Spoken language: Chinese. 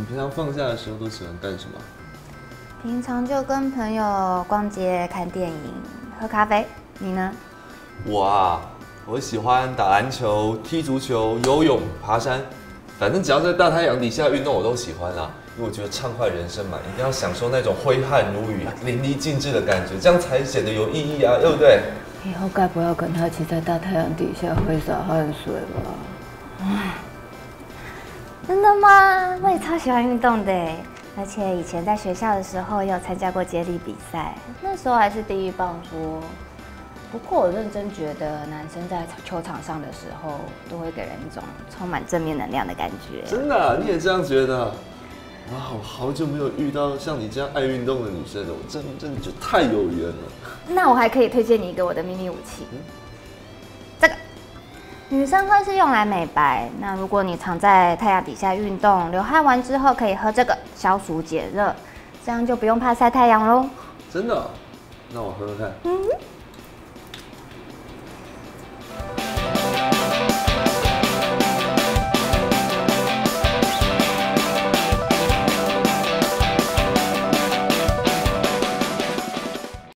平常放假的时候都喜欢干什么？ 平常就跟朋友逛街、看电影、喝咖啡。你呢？ 我啊，我喜欢打篮球、踢足球、游泳、爬山，反正只要在大太阳底下运动，我都喜欢啦。因为我觉得畅快人生嘛，一定要享受那种挥汗如雨、淋漓尽致的感觉，这样才显得有意义啊，对不对？ 以后该不要跟他一起在大太阳底下挥洒汗水吧？ 真的吗？我也超喜欢运动的，而且以前在学校的时候也有参加过接力比赛，那时候还是第一棒桌。不过我认真觉得，男生在球场上的时候，都会给人一种充满正面能量的感觉。 真的啊，你也这样觉得？哇，我好久没有遇到像你这样爱运动的女生了，我真的就太有缘了。 那我还可以推荐你一个我的秘密武器，这个女生会是用来美白。那如果你常在太阳底下运动，流汗完之后可以喝这个消暑解热，这样就不用怕晒太阳喽。 真的哦？那我喝喝看。